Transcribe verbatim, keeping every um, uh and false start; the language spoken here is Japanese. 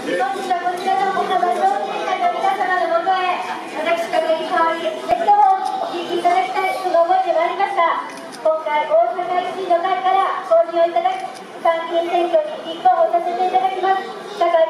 本日はこちらの他の商店会の皆様のもとへ、私からに代わり、ぜひともお聞きいただきたいその思いでもありました。今回、大阪維新の会から公認をいただき、参議院選挙に立候補させていただきます。